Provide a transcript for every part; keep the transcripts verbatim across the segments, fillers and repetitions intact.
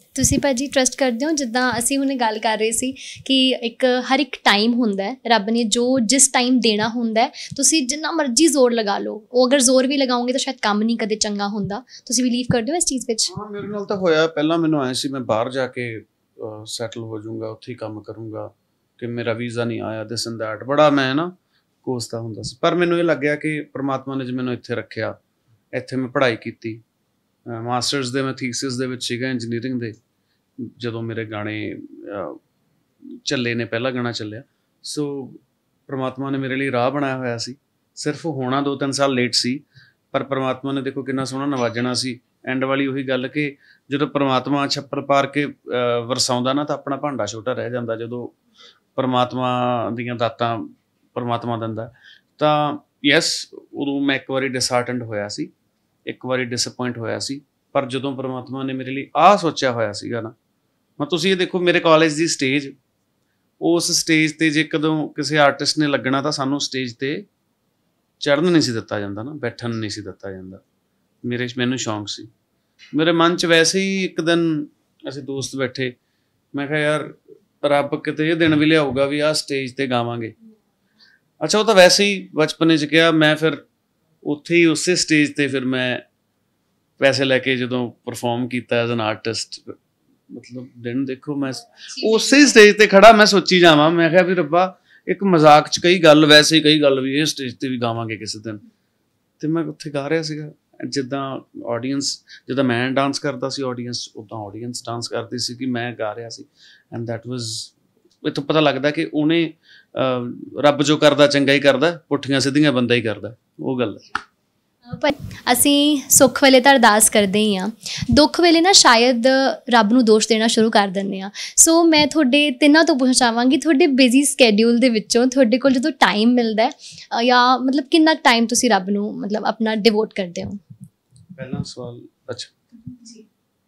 ਤੁਸੀਂ ਭਾਜੀ ਟਰਸਟ ਕਰਦੇ ਹੋ ਜਿੱਦਾਂ ਅਸੀਂ ਹੁਣੇ ਗੱਲ ਕਰ ਰਹੇ ਸੀ ਕਿ ਇੱਕ ਹਰ ਇੱਕ ਟਾਈਮ ਹੁੰਦਾ ਹੈ, ਰੱਬ ਨੇ ਜੋ ਜਿਸ ਟਾਈਮ ਦੇਣਾ ਹੁੰਦਾ ਹੈ, ਤੁਸੀਂ ਜਿੰਨਾ ਮਰਜ਼ੀ ਜ਼ੋਰ ਲਗਾ ਲਓ, ਉਹ ਅਗਰ ਜ਼ੋਰ ਵੀ ਲਗਾਓਗੇ ਤਾਂ ਸ਼ਾਇਦ ਕੰਮ ਨਹੀਂ ਕਦੇ ਚੰਗਾ ਹੁੰਦਾ। ਤੁਸੀਂ ਬਿਲੀਵ ਕਰਦੇ ਹੋ ਇਸ ਚੀਜ਼ ਵਿੱਚ? ਹਾਂ, ਮੇਰੇ ਨਾਲ ਤਾਂ ਹੋਇਆ। ਪਹਿਲਾਂ ਮੈਨੂੰ ਆਇਆ ਸੀ ਮੈਂ ਬਾਹਰ ਜਾ ਕੇ ਸੈਟਲ ਹੋ ਜਾਊਂਗਾ, ਉੱਥੇ ਹੀ ਕੰਮ ਕਰੂੰਗਾ, ਕਿ ਮੇਰਾ ਵੀਜ਼ਾ ਨਹੀਂ ਆਇਆ, ਦਿਸ ਐਂਡ ਦੈਟ, ਬੜਾ ਮੈਂ ਨਾ ਕੋਸਦਾ ਹੁੰਦਾ ਸੀ। ਪਰ ਮੈਨੂੰ ਇਹ ਲੱਗਿਆ ਕਿ ਪਰਮਾਤਮਾ ਨੇ ਜੇ ਮੈਨੂੰ ਇੱਥੇ ਰੱਖਿਆ, ਇੱਥੇ ਮੈਂ ਪੜ੍ਹਾਈ ਕੀਤੀ, ਮਾਸਟਰਸ ਦੇ ਮੈਂ ਥੀਸਿਸ ਦੇ ਵਿੱਚ ਸੀਗਾ ਇੰਜੀਨੀਅਰਿੰਗ ਦੇ, ਜਦੋਂ ਮੇਰੇ ਗਾਣੇ ਚੱਲੇ ਨੇ, ਪਹਿਲਾ ਗਾਣਾ ਚੱਲਿਆ। ਸੋ ਪਰਮਾਤਮਾ ਨੇ ਮੇਰੇ ਲਈ ਰਾਹ ਬਣਾਇਆ ਹੋਇਆ ਸੀ। ਸਿਰਫ ਹੋਣਾ ਦੋ ਤਿੰਨ ਸਾਲ ਲੇਟ ਸੀ, ਪਰ ਪਰਮਾਤਮਾ ਨੇ ਦੇਖੋ ਕਿੰਨਾ ਸੋਹਣਾ ਨਵਾਜਣਾ ਸੀ। ਐਂਡ ਵਾਲੀ ਉਹੀ ਗੱਲ ਕਿ ਜਦੋਂ ਪਰਮਾਤਮਾ ਛੱਪਰ ਪਾਰ ਕੇ ਵਰਸਾਉਂਦਾ ਨਾ, ਤਾਂ ਆਪਣਾ ਭਾਂਡਾ ਛੋਟਾ ਰਹਿ ਜਾਂਦਾ। ਜਦੋਂ ਪਰਮਾਤਮਾ ਦੀਆਂ ਦਾਤਾਂ ਪਰਮਾਤਮਾ ਦਿੰਦਾ, ਤਾਂ ਯੈਸ, ਉਦੋਂ ਮੈਂ ਇੱਕ ਵਾਰੀ ਡਿਸਹਾਰਟਨਡ ਹੋਇਆ ਸੀ, ਇੱਕ ਵਾਰੀ ਡਿਸਅਪੁਆਇੰਟ ਹੋਇਆ ਸੀ। ਪਰ ਜਦੋਂ ਪਰਮਾਤਮਾ ਨੇ ਮੇਰੇ ਲਈ ਆਹ ਸੋਚਿਆ ਹੋਇਆ ਸੀਗਾ ਨਾ, ਮੈਂ ਤੁਸੀਂ ਇਹ ਦੇਖੋ ਮੇਰੇ ਕਾਲਜ ਦੀ ਸਟੇਜ, ਉਸ ਸਟੇਜ 'ਤੇ ਜੇ ਕਦੋਂ ਕਿਸੇ ਆਰਟਿਸਟ ਨੇ ਲੱਗਣਾ ਤਾਂ ਸਾਨੂੰ ਸਟੇਜ 'ਤੇ ਚੜ੍ਹਨ ਨਹੀਂ ਸੀ ਦਿੱਤਾ ਜਾਂਦਾ ਨਾ, ਬੈਠਣ ਨਹੀਂ ਸੀ ਦਿੱਤਾ ਜਾਂਦਾ। ਮੇਰੇ ਮੈਨੂੰ ਸ਼ੌਂਕ ਸੀ, ਮੇਰੇ ਮਨ 'ਚ ਵੈਸੇ ਹੀ। ਇੱਕ ਦਿਨ ਅਸੀਂ ਦੋਸਤ ਬੈਠੇ, ਮੈਂ ਕਿਹਾ ਯਾਰ ਰੱਬ ਕਿਤੇ ਇਹ ਦਿਨ ਵੀ ਲਿਆਊਗਾ ਵੀ ਆਹ ਸਟੇਜ 'ਤੇ ਗਾਵਾਂਗੇ। ਅੱਛਾ, ਉਹ ਤਾਂ ਵੈਸੇ ਹੀ ਬਚਪਨੇ 'ਚ ਕਿਹਾ। ਮੈਂ ਫਿਰ ਉੱਥੇ ਹੀ ਉਸੇ ਸਟੇਜ 'ਤੇ ਫਿਰ ਮੈਂ ਪੈਸੇ ਲੈ ਕੇ ਜਦੋਂ ਪਰਫੋਰਮ ਕੀਤਾ ਐਜ਼ ਐਨ ਆਰਟਿਸਟ, ਮਤਲਬ ਦਿਨ ਦੇਖੋ ਮੈਂ ਉਸੇ ਸਟੇਜ 'ਤੇ ਖੜ੍ਹਾ, ਮੈਂ ਸੋਚੀ ਜਾਵਾਂ, ਮੈਂ ਕਿਹਾ ਵੀ ਰੱਬਾ ਇੱਕ ਮਜ਼ਾਕ 'ਚ ਕਈ ਗੱਲ, ਵੈਸੇ ਹੀ ਕਈ ਗੱਲ ਵੀ ਇਹ ਸਟੇਜ 'ਤੇ ਵੀ ਗਾਵਾਂਗੇ ਕਿਸੇ ਦਿਨ। ਅਤੇ ਮੈਂ ਉੱਥੇ ਗਾ ਰਿਹਾ ਸੀਗਾ, ਜਿੱਦਾਂ ਆਡੀਅੰਸ, ਜਿੱਦਾਂ ਮੈਂ ਡਾਂਸ ਕਰਦਾ ਸੀ ਆਡੀਅੰਸ, ਉੱਦਾਂ ਆਡੀਅੰਸ ਡਾਂਸ ਕਰਦੀ ਸੀ ਕਿ ਮੈਂ ਗਾ ਰਿਹਾ ਸੀ। ਐਂਡ ਦੈਟ ਵਾਜ਼, ਇੱਥੋਂ ਪਤਾ ਲੱਗਦਾ ਕਿ ਉਹਨੇ ਰੱਬ ਜੋ ਕਰਦਾ ਚੰਗਾ ਹੀ ਕਰਦਾ, ਪੁੱਠੀਆਂ ਸਿੱਧੀਆਂ ਬੰਦਾ ਹੀ ਕਰਦਾ, ਉਹ ਗੱਲ ਹੈ। ਪਰ ਅਸੀਂ ਸੁੱਖ ਵੇਲੇ ਤਾਂ ਅਰਦਾਸ ਕਰਦੇ ਹੀ ਹਾਂ, ਦੁੱਖ ਵੇਲੇ ਨਾ ਸ਼ਾਇਦ ਰੱਬ ਨੂੰ ਦੋਸ਼ ਦੇਣਾ ਸ਼ੁਰੂ ਕਰ ਦਿੰਦੇ ਹਾਂ। ਸੋ ਮੈਂ ਤੁਹਾਡੇ ਤਿੰਨਾਂ ਤੋਂ ਪੁੱਛਣਾ ਚਾਹਾਂਗੀ, ਤੁਹਾਡੇ ਬਿਜ਼ੀ ਸਕੈਡਿਊਲ ਦੇ ਵਿੱਚੋਂ ਤੁਹਾਡੇ ਕੋਲ ਜਦੋਂ ਟਾਈਮ ਮਿਲਦਾ ਹੈ, ਜਾਂ ਮਤਲਬ ਕਿੰਨਾ ਟਾਈਮ ਤੁਸੀਂ ਰੱਬ ਨੂੰ ਮਤਲਬ ਆਪਣਾ ਡਿਵੋਟ ਕਰਦੇ ਹੋ? ਪਹਿਲਾ ਸਵਾਲ, ਅੱਛਾ ਜੀ,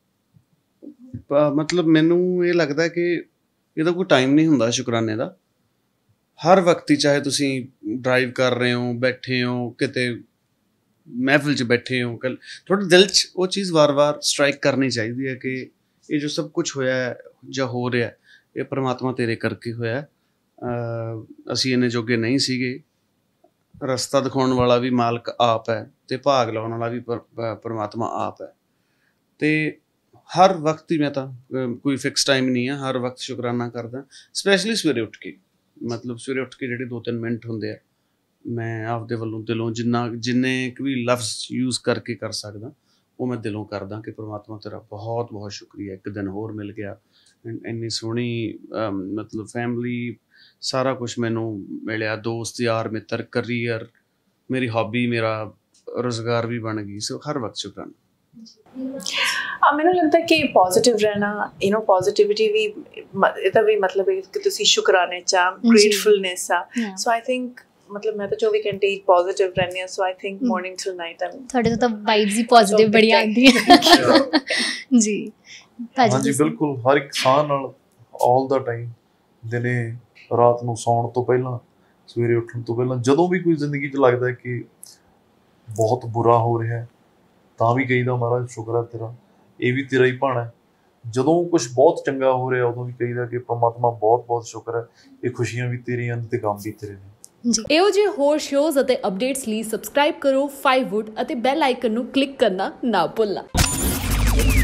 ਮਤਲਬ ਮੈਨੂੰ ਇਹ ਲੱਗਦਾ ਕਿ ਇਹਦਾ ਕੋਈ ਟਾਈਮ ਨਹੀਂ ਹੁੰਦਾ ਸ਼ੁਕਰਾਨੇ ਦਾ। ਹਰ ਵਕਤ ਹੀ, ਚਾਹੇ ਤੁਸੀਂ ਡਰਾਈਵ ਕਰ ਰਹੇ ਹੋ, ਬੈਠੇ ਹੋ ਕਿਤੇ ਮਹਿਫਿਲ 'ਚ ਬੈਠੇ ਹੋ, ਕੱਲ ਤੁਹਾਡੇ ਦਿਲ 'ਚ ਉਹ ਚੀਜ਼ ਵਾਰ-ਵਾਰ ਸਟਰਾਈਕ ਕਰਨੀ ਚਾਹੀਦੀ ਹੈ ਕਿ ਇਹ ਜੋ ਸਭ ਕੁਛ ਹੋਇਆ ਜਾਂ ਹੋ ਰਿਹਾ, ਇਹ ਪਰਮਾਤਮਾ ਤੇਰੇ ਕਰਕੇ ਹੋਇਆ। ਅਸੀਂ ਇੰਨੇ ਜੋਗੇ ਨਹੀਂ ਸੀਗੇ। ਰਸਤਾ ਦਿਖਾਉਣ ਵਾਲਾ ਵੀ ਮਾਲਕ ਆਪ ਹੈ, ਅਤੇ ਭਾਗ ਲਾਉਣ ਵਾਲਾ ਵੀ ਪਰ ਪਰਮਾਤਮਾ ਆਪ ਹੈ। ਅਤੇ ਹਰ ਵਕਤ ਹੀ ਮੈਂ ਤਾਂ ਕੋਈ ਫਿਕਸ ਟਾਈਮ ਨਹੀਂ ਹੈ, ਹਰ ਵਕਤ ਸ਼ੁਕਰਾਨਾ ਕਰਦਾ, ਸਪੈਸ਼ਲੀ ਸਵੇਰੇ ਉੱਠ ਕੇ। ਮਤਲਬ ਸਵੇਰੇ ਉੱਠ ਕੇ ਜਿਹੜੇ ਦੋ ਤਿੰਨ ਮਿੰਟ ਹੁੰਦੇ ਆ, ਮੈਂ ਆਪਦੇ ਵੱਲੋਂ ਦਿਲੋਂ ਜਿੰਨਾ ਜਿੰਨੇ ਕੁ ਵੀ ਲਫ਼ਜ਼ ਯੂਜ਼ ਕਰਕੇ ਕਰ ਸਕਦਾ, ਉਹ ਮੈਂ ਦਿਲੋਂ ਕਰਦਾ ਕਿ ਪਰਮਾਤਮਾ ਤੇਰਾ ਬਹੁਤ ਬਹੁਤ ਸ਼ੁਕਰੀਆ, ਇੱਕ ਦਿਨ ਹੋਰ ਮਿਲ ਗਿਆ, ਇੰਨੀ ਸੋਹਣੀ ਮਤਲਬ ਫੈਮਿਲੀ, ਸਾਰਾ ਕੁਛ ਮੈਨੂੰ ਮਿਲਿਆ, ਦੋਸਤ ਯਾਰ ਮਿੱਤਰ, ਕਰੀਅਰ, ਮੇਰੀ ਹੌਬੀ, ਮੇਰਾ ਰੁਜ਼ਗਾਰ ਵੀ ਬਣ ਗਈ। ਸੋ ਹਰ ਵਕਤ ਸ਼ੁਕਰਾਨਾ। ਮੈਨੂੰ ਲੱਗਦਾ ਕਿ ਪੋਜ਼ੀਟਿਵ ਰਹਿਣਾ, ਯੂ ਨੋ ਪੋਜ਼ੀਟਿਵਿਟੀ ਵੀ ਇਹਦਾ ਵੀ ਮਤਲਬ ਹੈ ਕਿ ਤੁਸੀਂ ਸ਼ੁਕਰਾਨੇ 'ਚ ਆ, ਗ੍ਰੇਟਫੁਲਨੈਸ ਆ। ਸੋ ਆਈ ਥਿੰਕ ਮਤਲਬ ਮੈਂ ਤਾਂ ਚੌਵੀ ਘੰਟੇ ਹੀ ਪੋਜ਼ੀਟਿਵ ਰਹਿੰਦੀ ਹਾਂ। So I think morning to night ਤੁਹਾਡੇ ਤੋਂ ਤਾਂ ਵਾਈਬਸ ਹੀ ਪੋਜ਼ੀਟਿਵ ਬੜੀ ਆਉਂਦੀ ਹੈ ਜੀ। ਹਾਂਜੀ ਬਿਲਕੁਲ, ਹਰ ਇੱਕ ਸਾਹ ਨਾਲ ਆਲ ਦਾ ਟਾਈਮ, ਦਿਨੇ ਰਾਤ ਨੂੰ ਸੌਣ ਤੋਂ ਪਹਿਲਾਂ, ਸਵੇਰੇ ਉੱਠਣ ਤੋਂ ਪਹਿਲਾਂ, ਜਦੋਂ ਵੀ ਕੋਈ ਜ਼ਿੰਦਗੀ 'ਚ ਲੱਗਦਾ ਕਿ ਬਹੁਤ ਬੁਰਾ ਹੋ ਰਿਹਾ, ਤਾਂ ਵੀ ਕਹੀਦਾ ਮਹਾਰਾਜ ਸ਼ੁਕਰ ਹੈ ਤੇਰਾ, ਇਹ ਵੀ ਤੇਰਾ ਹੀ ਭਾਣਾ। ਜਦੋਂ ਕੁਛ ਬਹੁਤ ਚੰਗਾ ਹੋ ਰਿਹਾ, ਉਦੋਂ ਵੀ ਕਹੀਦਾ ਕਿ ਪਰਮਾਤਮਾ ਬਹੁਤ ਬਹੁਤ ਸ਼ੁਕਰ ਹੈ, ਇਹ ਖੁਸ਼ੀਆਂ ਵੀ ਤੇਰੀਆਂ ਨੇ ਅਤੇ ਗਮ ਵੀ ਤੇਰੇ ਨੇ। ਇਹੋ ਜਿਹੇ ਹੋਰ ਸ਼ੋਜ਼ ਅਤੇ ਅਪਡੇਟਸ ਲਈ ਸਬਸਕ੍ਰਾਈਬ ਕਰੋ ਫਾਈਵ ਵੁੱਡ ਅਤੇ ਬੈਲ ਆਈਕਨ ਨੂੰ ਕਲਿੱਕ ਕਰਨਾ ਨਾ ਭੁੱਲਣਾ।